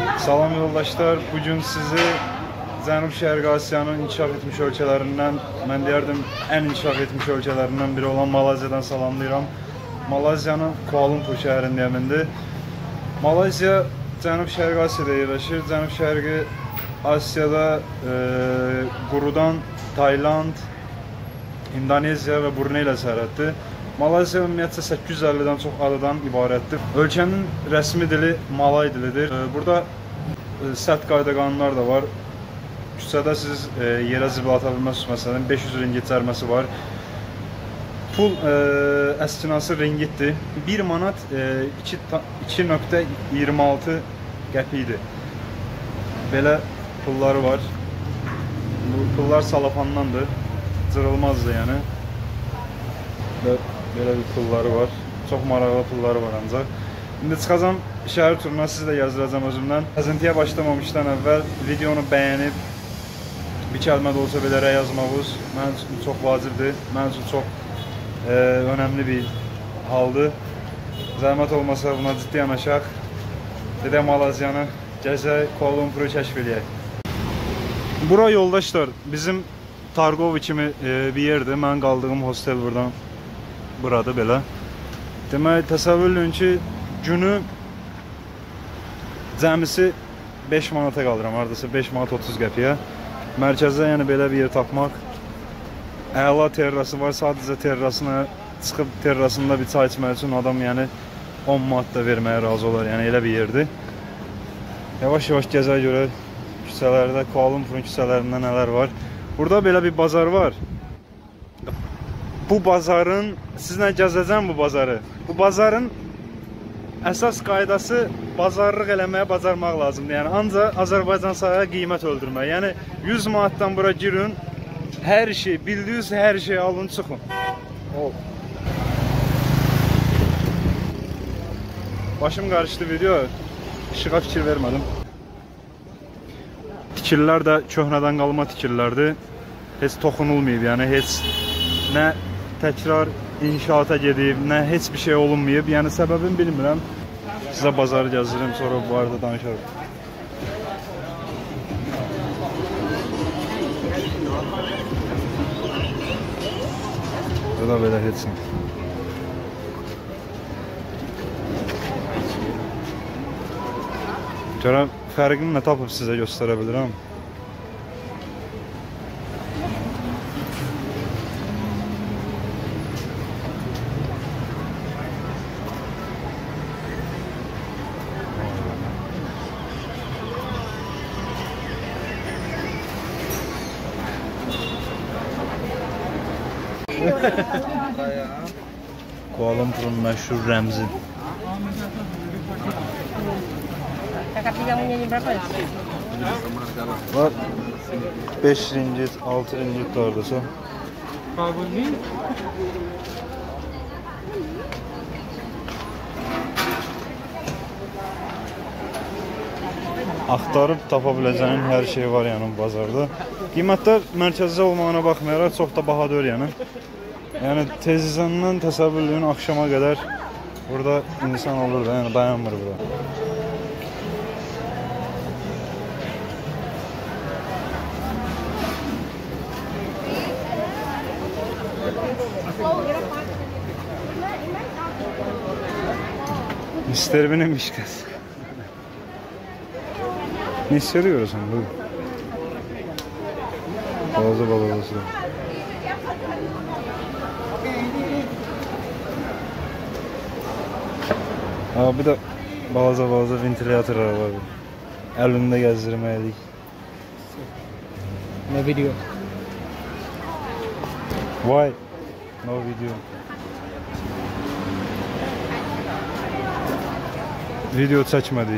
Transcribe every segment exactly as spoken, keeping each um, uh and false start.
Salam yoldaşlar, bugün sizi Cənub-Şərqi Asiyanın inkişaf etmiş ölkələrindən, mən deyərdim ən inkişaf etmiş ölkələrindən biri olan Malayziyadan salamlayıram. Malaiziyanın Kuala Lumpur şəhərində əmindir. Malayziya Cənub-Şərqi Asiyada yerləşir. Cənub-Şərqi Asiyada e, qurudan Tayland, İndoneziya və Brunei ilə sərhəddir. Malayziya ümumiyyətcə səkkiz yüz əllidən çox adadan ibarətdir. Ölkənin rəsmi dili Malay dilidir. Burada sərt qayda qanunlar da var. Küçədə siz e, yerə zibil ata bilməzsiniz, məsələn beş yüz ringgit cəriməsi var. Pul e, əskinası ringgitdir. bir manat e, iki nöqtə iyirmi altı qəpikdir. Belə pulları var. Bu pullar salafandandır. Cırılmazdır yəni. Belə bir pulları var. Çox maraqlı pulları var ancaq. İndi çıxacam şəhər turuna, siz də yazdıracam özümdən. Əzintiyə başlamamışdan əvvəl videonu bəyənib bir kəlmə də olsa belə rəy yazmağınız mənim üçün çox vacibdir. Mənim üçün çox e, önəmli bir haldır. Zəhmət olmasa buna ciddi yanaşaq. Dedək Malaiziyanı gəzək, Kuala Lumpuru kəşf eləyək. Bura yoldaşlar bizim Targovi kimi e, bir yerdir. Mən qaldığım hostel buradan buradır belə. Demək, təsəvvür edin ki, günü cəmisi beş manata qalıram, hardasa beş manat otuz qəpiyə. Mərkəzdə yəni belə bir yer tapmaq. Əla terrası var, sadəcə terrasına çıxıb terrasında bir çay içmək üçün adam yəni on manat da verməyə razı olar, yəni elə bir yerdir. Yavaş-yavaş gəzək görək küçələrdə, Kuala Lumpurun küçələrində nələr var. Burada belə bir bazar var. Bu bazarın, sizlə gəzəcəm bu bazarı. Bu bazarın əsas qaydası bazarlıq eləməyə bacarmaq lazımdır. Yəni ancaq Azərbaycan sahaya qiymət öldürmək. Yəni yüz manatdan bura girin, hər şey, bildiyiniz hər şey alın, çıxın. Oh. Başım qarışdı video, işığa fikir vermədim. Tikirlər də köhnədən qalma tikirlərdir. Heç toxunulmayıb, yəni heç nə təkrar inşaata gedib, nə heç bir şey olunmayıb. Yəni səbəbini bilmirəm. Sizə bazarı gəzdirim, sonra bu arada danışarım. Bu da belə heç nə. Görəm, fərqini nə tapıb sizə göstərə bilirəm. Kuala Lumpur'un məşhur rəmzi. Kakak tiga punya berapa ya? Var beş ringgit, altı ringgit de oradasa. Axtarıb tapa biləcəyin hər şey var yəni bazarda. Qiymətlər mərkəzdə olmağına baxmayaraq çox da baha deyil yəni. Yəni tezdən təsəvvür edin, axşama qədər burada insan olur da, yəni dayanmır bura. mister Bean'miş kız. Ne hissediyorsun bu? Bazı balası. Aa, bir de bazı bazı ventilatörler var. Elinde gezdirmeydik. No video. Why? No video. Video çəkmədik.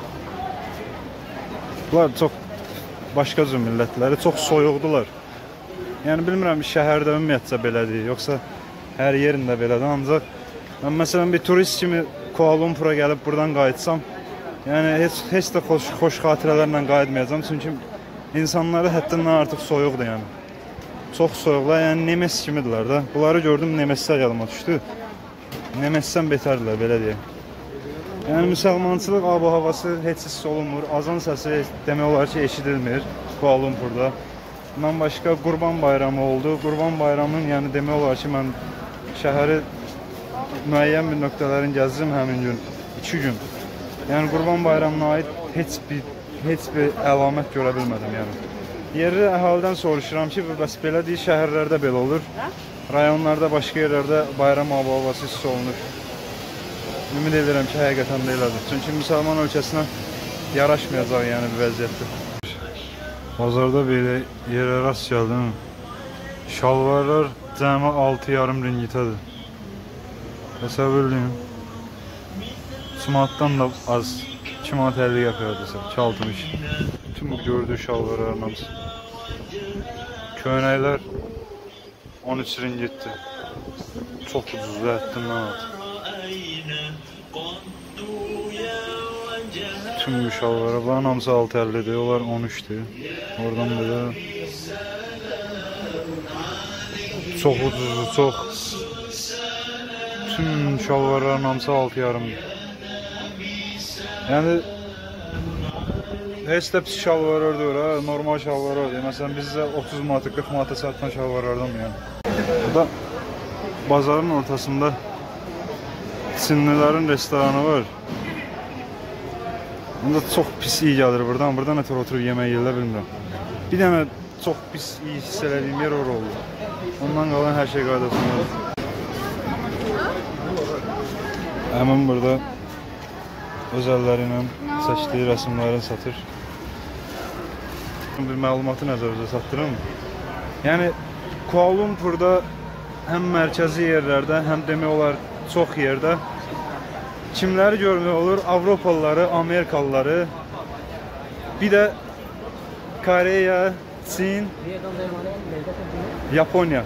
Bunlar çox başqa cür millətləri, çox soyuqdular. Yəni bilmirəm şəhərdə ümumiyyətcə belədir, yoxsa hər yerində belədir. Ancaq mən məsələn bir turist kimi Kuala Lumpur'a gəlib buradan qayıtsam, yəni heç heç də xoş xoş xatirələrlə qayıtmayacağam, çünki insanları həddindən artıq soyuqdur yəni. Çox soyuqlar, yəni Nemes kimidirlər də. Bunları gördüm, Nemeslər yadıma düşdü. Nemesdən betərdirlər, belə deyək. Yəni müsəlmançılıq ab-havası heç hiss olunmur. Azan səsi demək olar ki, eşidilmir Kuala Lumpurda. Bundan başqa Qurban Bayramı oldu. Qurban Bayramının yəni demək olar ki, mən şəhəri müəyyən bir nöqtələrin gəzdim həmin gün, iki gün. Yəni Qurban Bayramına aid heç bir heç bir əlamət görə bilmədim yəni. Yerli əhalidən soruşuram ki, bəs belə deyil, şəhərlərdə belə olur. Rayonlarda, başqa yerlərdə bayram ab-havası hiss olunur. Ümid edirəm ki, həqiqətən də elədir. Çünki müsəlman ölkəsinə yaraşmayacaq yəni bir vəziyyətdir. Bazarda belə yerə rast gəldim. Şalvarlar cəmi altı yarım ringitədir. Təsəvvür edin. Sumatdan da az. iki manat əlli qəpiyə iki altmış. Bütün bu gördüyü şalvarların hamısı. Köynəklər on üç ringitdir. Çox ucuzdur, həddindən artıq. Bütün bu şalvarların hamısı altı əllidir, onlar on üçdür. Oradan belə çox ucuzdur, çox. Bütün şalvarların hamısı altı yarımdır. Yəni heç də pis şalvarlar deyil, ha, normal şalvarlar deyil. Məsələn, bizdə otuz manata, qırx manata satılan şalvarlardan yəni. Burada bazarın ortasında Çinlilərin restoranı var. Bunda çox pis iyi gəlir buradan. Buradan ötürü oturub yemək yeyilə bilmirəm. Bir dənə çox pis iyi hiss elədiyim yer ora oldu. Ondan qalan hər şey qaydasındadır. Həmin burada öz əlləri ilə çəkdiyi rəsmlərini satır. Bir məlumatı nəzərinizə çatdırım. Yəni Kuala Lumpurda həm mərkəzi yerlərdə, həm demək olar çox yerdə kimləri görmək olur? Avropalıları, Amerikalıları, bir də Koreya, Çin, Yaponiya.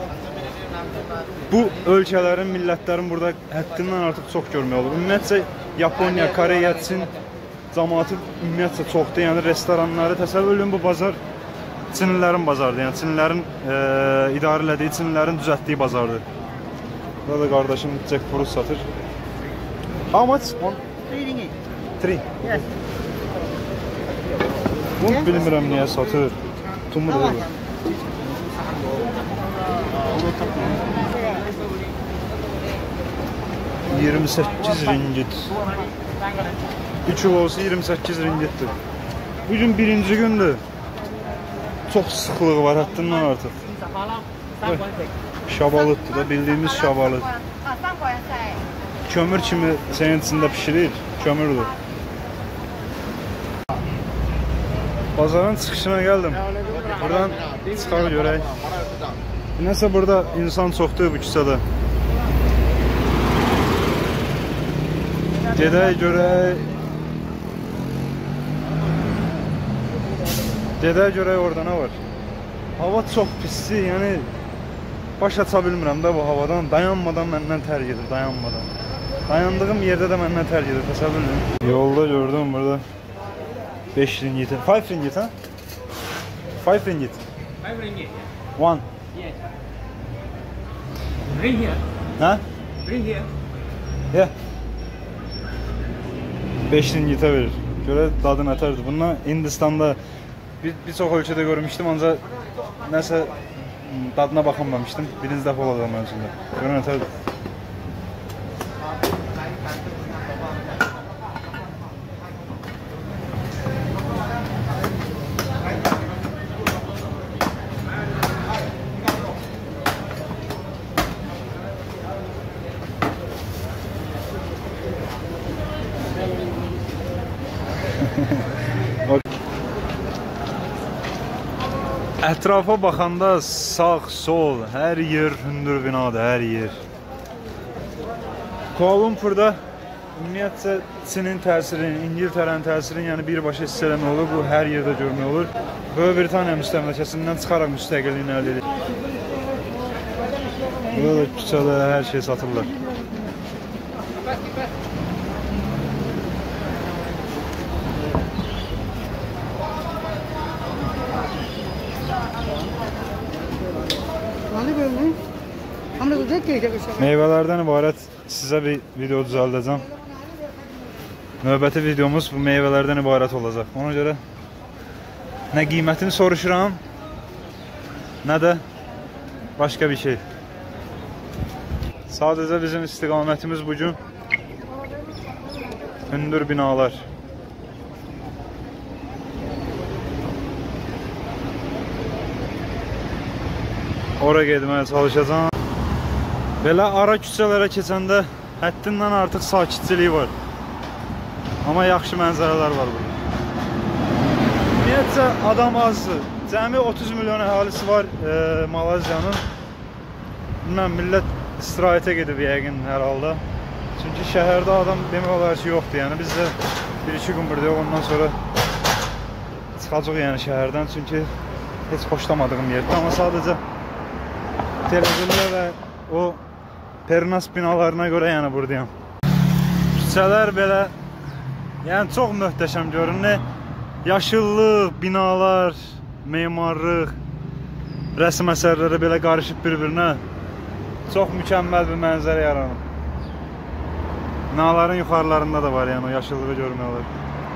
Bu ölkələrin, millətlərin burada həddindən artıq çox görmək olur. Ümumiyyətcə Yaponiya, Koreya, Çin cəmaatı ümumiyyətcə çoxdur. Yəni restoranları təsəvvür edin, bu bazar Çinlilərin bazarıdır. Yəni Çinlilərin e, idarə elədiyi, Çinlilərin düzəltdiyi bazardır. Burada da qardaşım jackfruit satır. How much? three ringgit. Three. Yes. Bunu bilmirəm niyə satır. Tumu da olur. iyirmi səkkiz ringgit. üç kilosu iyirmi səkkiz ringgitdir. Bugün birinci gündür. Çox sıxlığı var həddindən artıq. Şabalıtdır da, bildiyimiz şabalıt. Kömür kimi senin içində pişirir, kömürdür. Bazarın çıxışına gəldim. Buradan çıxar görək. Nəsə burada insan çoxdur bu küçədə. Gedək görək. Gedək görək orada nə var. Hava çox pisdir, yəni baş aça bilmirəm də bu havadan. Dayanmadan məndən tər gedir, dayanmadan. Dayandığım yerdə də məndən tər gedir, təsəvvür edin. Yolda gördüm burada beş ringgit. five ringgit, ha? five ringgit. five ringgit. one. Yes. Bring here. Ha? Bring here. Yeah. beş ringgitə verir. Görə dadı nətərdir. Bundan Hindistan'da bir, bir çox ölkədə görmüşdüm, ancaq nəsə dadına baxamamışdım. Birinci dəfə olacaq mənim üçün də. Görə nətərdir. Ətrafa baxanda sağ, sol, hər yer hündür binadır, hər yer. Kuala Lumpurda ümumiyyətcə Çinin təsirini, İngiltərənin təsirini yəni birbaşa hiss eləmək olur, bu hər yerdə görmək olur. Böyük Britaniya müstəmləkəsindən çıxaraq müstəqilliyini əldə edir. Burada da küçədə hər şey satırlar. Meyvələrdən ibarət sizə bir video düzəldəcəm. Növbəti videomuz bu meyvələrdən ibarət olacaq. Ona görə nə qiymətini soruşuram, nə də başqa bir şey. Sadəcə bizim istiqamətimiz bugün hündür binalar. Ora getməyə çalışacağım. Belə ara küçələrə keçəndə həddindən artıq sakitçilik var. Amma yaxşı mənzərələr var burada. Ümumiyyətcə adam azdır. Cəmi otuz milyon əhalisi var e, Malaziyanın. Bilməm, millət istirahətə gedib yəqin hər halda. Çünki şəhərdə adam demək olar ki yoxdur. Yəni biz də bir iki gün buradayıq, ondan sonra çıxacaq yəni şəhərdən. Çünki heç xoşlamadığım yerdir. Amma sadəcə televizorlar və o Pernas binalarına görə yəni buradayım. Küçələr belə yəni çox möhtəşəm görünür. Yaşıllıq, binalar, memarlıq, rəsm əsərləri belə qarışıb bir-birinə çox mükəmməl bir mənzərə yaranıb. Binaların yuxarılarında da var yəni o yaşıllığı görmək olar.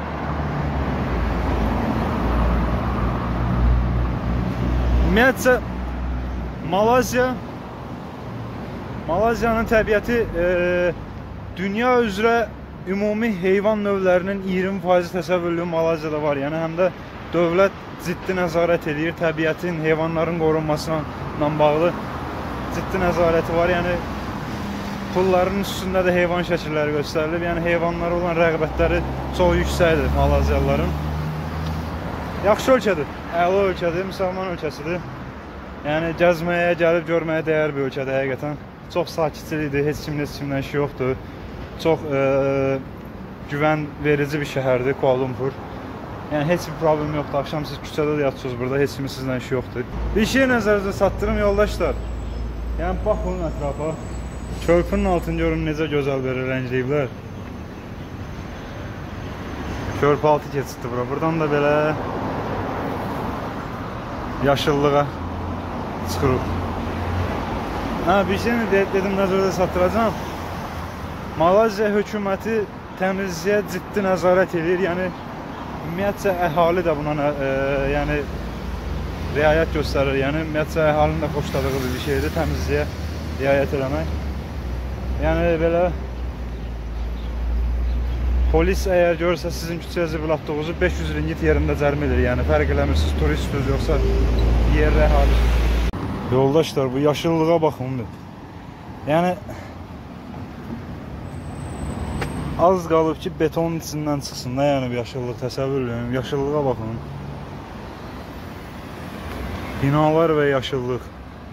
Ümumiyyətcə Malazya Malaziyanın təbiəti e, dünya üzrə ümumi heyvan növlərinin iyirmi faizi təsəvvürlüyü Malaziyada var. Yəni həm də dövlət ciddi nəzarət edir, təbiətin, heyvanların qorunmasına bağlı ciddi nəzarəti var. Yəni pulların üstündə də heyvan şəkilləri göstərilib. Yəni heyvanlara olan rəğbətləri çox yüksəkdir Malaziyalıların. Yaxşı ölkədir, əla ölkədir, müsəlman ölkəsidir. Yəni gəzməyə, gəlib görməyə dəyər bir ölkədir həqiqətən. Çox sakitçilikdir, heç kimin heç kimdən işi yoxdur. Çox e, güvən verici bir şəhərdir Kuala Lumpur. Yəni heç bir problem yoxdur. Axşam siz küçədə də yatsınız burada, heç kimin sizdən işi yoxdur. Bir şey nəzərinizə çatdırım yoldaşlar. Yəni baxın ətrafa. Körpünün altını görün necə gözəl belə rəngləyiblər. Körpü altı keçiddir bura. Buradan da belə yaşıllığa çıxırıq. Hə, bir şey mi dedim nəzərdə çatdıracağam. Malaziya hökuməti təmizliyə ciddi nəzarət edir. Yəni ümumiyyətcə əhali də buna e, yəni riayət göstərir. Yəni ümumiyyətcə əhalinin də xoşladığı bir şeydir təmizliyə riayət eləmək. Yəni belə polis əgər görürsə sizin küçəyə zibil atdığınızı beş yüz ringgit yerində cərimə edir. Yəni fərq eləmirsiniz, turistsiniz yoxsa yerli əhali. Yoldaşlar bu yaşıllığa baxın. Yəni az qalıb ki betonun içindən çıxsın da yəni bir yaşıllıq təsəvvür edin. Yaşıllığa baxın. Binalar və yaşıllıq.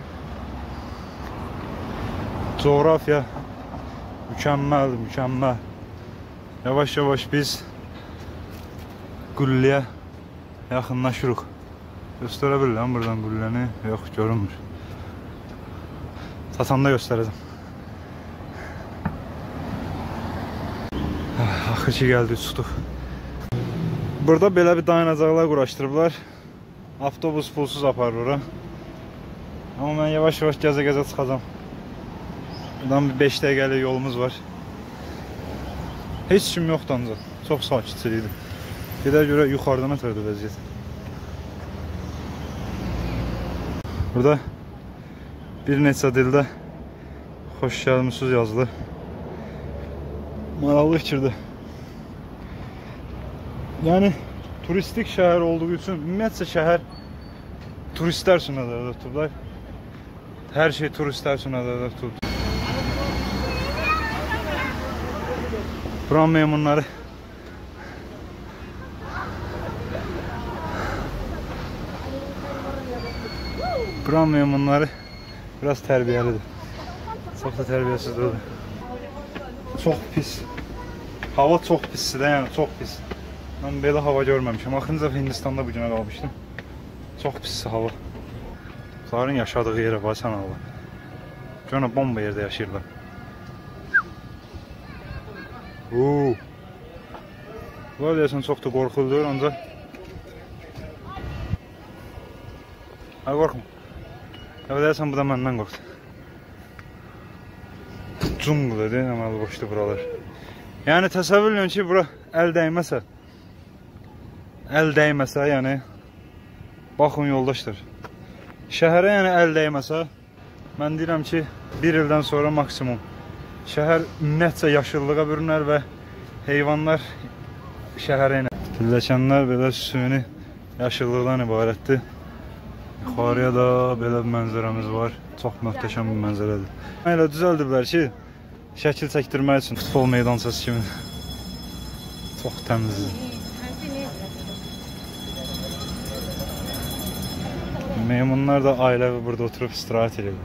Coğrafiya mükəmməl, mükəmməl. Yavaş-yavaş biz qülləyə yaxınlaşırıq. Göstərə bilirəm buradan qülləni. Yox, görünmür. Satanda göstərəcəm. Axır ki gəldik, çıxdıq. Burada belə bir dayanacaqlar quraşdırıblar. Avtobus pulsuz aparır ora. Amma mən yavaş-yavaş gəzə-gəzə çıxacam. Buradan bir beş dəqiqəlik yolumuz var. Heç kim yoxdur ancaq. Çox sakitçilikdir. Gedə görə yuxarıdan ötürdü vəziyyət. Burada bir neçə dildə xoş gəlmisiniz yazılır. Maraqlı fikirdir. Yəni turistik şəhər olduğu üçün ümumiyyətcə şəhər turistlər üçün nəzərdə tutublar. Hər şey turistlər üçün nəzərdə tutulub. Buranın memunları Buranın memunları biraz tərbiyəlidir. Çox da tərbiyəsizdir. Çox pis. Hava çox pisdir də, yəni çox pis. Mən belə hava görməmişəm. Axırıncı dəfə Hindistanda bu günə qalmışdım. Çox pis hava. Onların yaşadığı yerə basan hava. Görünə bomba yerdə yaşayırlar. Uuu. Bunlar deyəsən çox da qorxuludur, ancaq ha, qorxma. Ya deyəsən bu da məndən qorxdu. Cunqul edir, əməli boşdur buralar. Yəni təsəvvür edin ki, bura əl dəyməsə, əl dəyməsə, yəni baxın yoldaşlar. Şəhərə yəni əl dəyməsə, mən deyirəm ki, bir ildən sonra maksimum şəhər ümumiyyətcə yaşıllığa bürünər və heyvanlar şəhərə inər. Pilləkənlər belə süni yaşıllıqdan ibarətdir. Yuxarıya da belə bir mənzərəmiz var. Çox möhtəşəm bir mənzərədir. Elə düzəldiblər ki, şəkil çəkdirmək üçün futbol meydançası kimi. Çox təmizdir. Meymunlar da ailəvi burada oturub istirahət edirlər.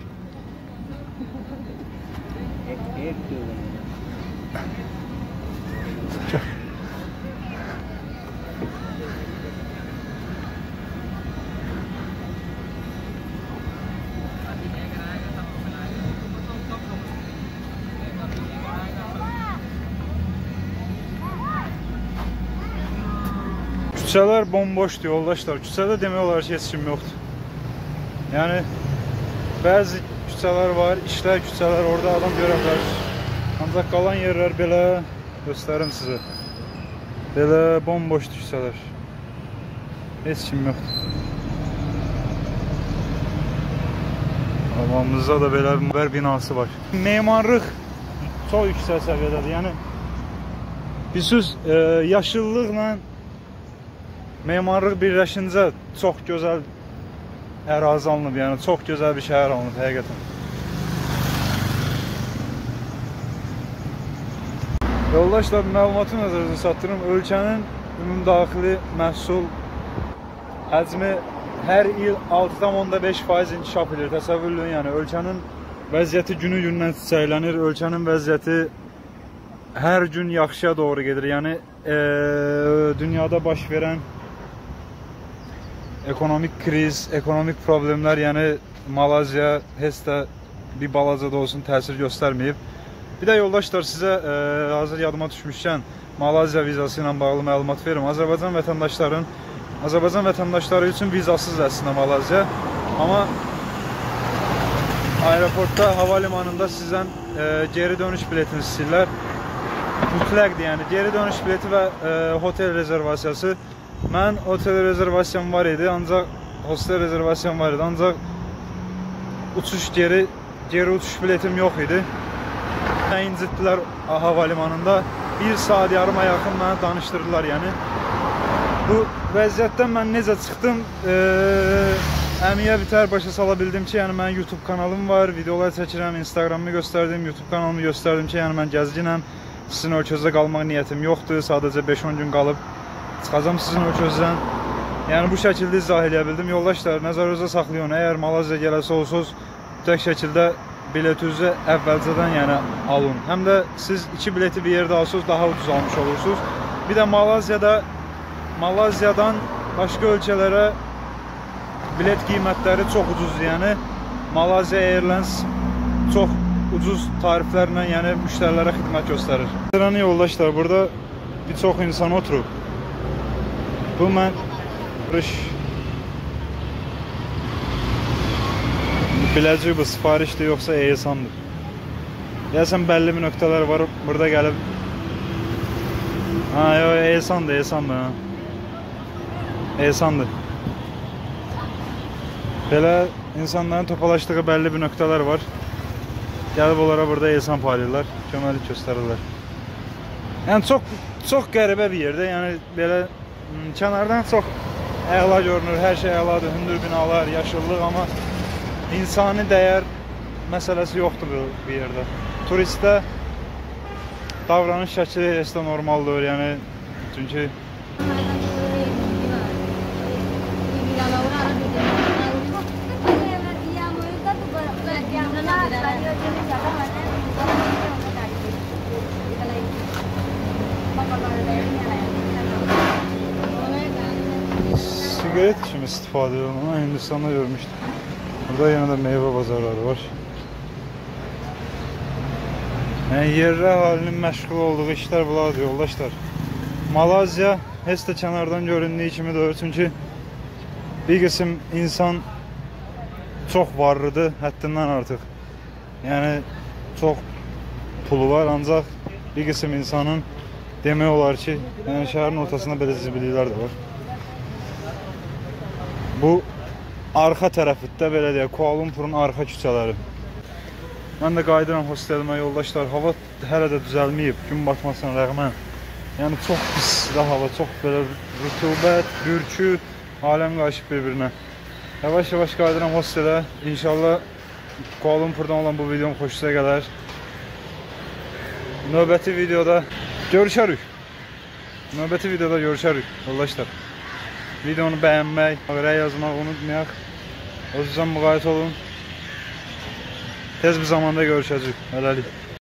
Küçələr bomboşdur yoldaşlar. Küçədə demək olar ki, heç kim yoxdur. Yəni bəzi küçələr var, işlər küçələr, orada adam görə bilər. Ancaq qalan yerlər belə göstərim sizə. Belə bomboşdur küçələr. Heç kim yoxdur. Havamızda da belə bir binası var. Memarlıq çox yüksək səviyyədədir. Yəni bir söz e, yaşıllıqla memarlıq birləşincə çox gözəl ərazi alınıb, yəni çox gözəl bir şəhər alınıb həqiqətən. Yoldaşlar, məlumatı nəzərinizə çatdırım. Ölkənin ümumdaxili məhsul həcmi hər il altı tam beş faiz inkişaf edir. Təsəvvür edin, yəni ölkənin vəziyyəti günü-gündən çiçəklənir. Ölkənin vəziyyəti hər gün yaxşıya doğru gedir. Yəni e, dünyada baş verən ekonomik kriz, ekonomik problemlər, yəni Malayziya heç də bir balaca da olsun təsir göstərməyib. Bir də yoldaşlar, sizə e, hazır yadıma düşmüşkən Malayziya vizası ilə bağlı məlumat verim. Azərbaycan vətəndaşların Azərbaycan vətəndaşları üçün vizasız əslində Malayziya. Amma aeroportda, hava limanında sizdən e, geri dönüş biletini istəyirlər. Mütləqdir, yəni geri dönüş bileti və e, hotel rezervasiyası. Mən otel rezervasiyam var idi, ancaq hostel rezervasiyam var idi, ancaq uçuş geri, geri uçuş biletim yox idi. Məni incitdilər hava limanında, bir saat yarıma yaxın mənə danışdırdılar, yəni. Bu vəziyyətdən mən necə çıxdım, e, əmiyə bitər başa sala bildim ki, yəni mənim YouTube kanalım var, videolar çəkirəm, Instagramımı göstərdim, YouTube kanalımı göstərdim ki, yəni mən gəzginəm, sizin ölkəzdə qalmaq niyyətim yoxdur, sadəcə beş on gün qalıb çıxacam sizin ölkəzdən. Yəni bu şəkildə izah edə bildim. Yoldaşlar, nəzərinizə saxlayın, əgər Malayziya gələsi olsunuz, tək şəkildə biletinizi əvvəlcədən yəni alın. Həm də siz iki bileti bir yerdə alsınız, daha ucuz almış olursunuz. Bir də Malayziyada Malayziyadan başqa ölkələrə bilet qiymətləri çox ucuzdur. Yəni Malaysia Airlines çox ucuz tariflərlə yəni müştərilərə xidmət göstərir. Məsələn yoldaşlar, burada bir çox insan oturub. Bu mən biləcək bu sifarişdir yoxsa ehsandır. Deyəsən bəlli bir nöqtələr var, burada gəlib. Ha, yox, ehsandır, ehsandır. Ehsandır. Belə insanların topalaşdığı bəlli bir nöqtələr var. Gəlib onlara burada ehsan paylayırlar, köməklik göstərirlər. Yəni çox, çox qəribə bir yerdə, yəni belə kənardan çox əla görünür, hər şey əladır, hündür binalar, yaşıllıq, amma insani dəyər məsələsi yoxdur bu yerdə. Turistdə davranış şəkli heç də normaldır, yəni çünki sigaret kimi istifadə edirəm, onu Hindistan'da görmüşdüm. Burada yenə də meyvə bazarları var. Yəni yerli əhalinin məşğul olduğu işlər bunlardır yoldaşlar. Malayziya heç də kənardan göründüyü kimi deyil, çünki bir qism insan çox varlıdır, həddindən artıq. Yəni çox pulu var, ancaq bir qism insanın demək olar ki, yəni şəhərin ortasında belə zibilliklər də var. Bu arxa tərəfdə belə deyək, Kuala Lumpurun arxa küçələri. Mən də qayıdıram hostelimə, yoldaşlar. Hava hələ də düzəlməyib, gün batmasına rəğmən. Yəni çox pis də hava, çox belə rütubət, bürkü, aləm qarışıb bir-birinə. Yavaş-yavaş qayıdıram hostelə. İnşallah Kuala Lumpurdan olan bu videom xoşunuza gələr. Növbəti videoda görüşərik. Növbəti videoda görüşərik, yoldaşlar. Videonu bəyənmək, rəy yazmaq unutmayaq. Özünüzdən müğayət olun. Tez bir zamanda görüşəcəyik. Hələlik.